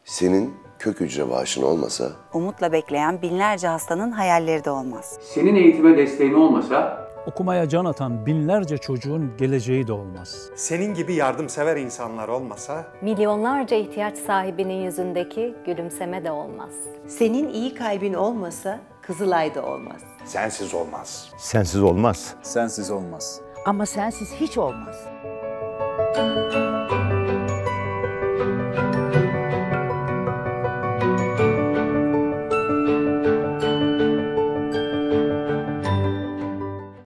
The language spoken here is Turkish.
Senin kök hücre bağışın olmasa, Umutla bekleyen binlerce hastanın hayalleri de olmaz. Senin eğitime desteğin olmasa, okumaya can atan binlerce çocuğun geleceği de olmaz. Senin gibi yardımsever insanlar olmasa, milyonlarca ihtiyaç sahibinin yüzündeki gülümseme de olmaz. Senin iyi kalbin olmasa Kızılay da olmaz. sensiz olmaz. Sensiz olmaz. Sensiz olmaz. Ama sensiz hiç olmaz.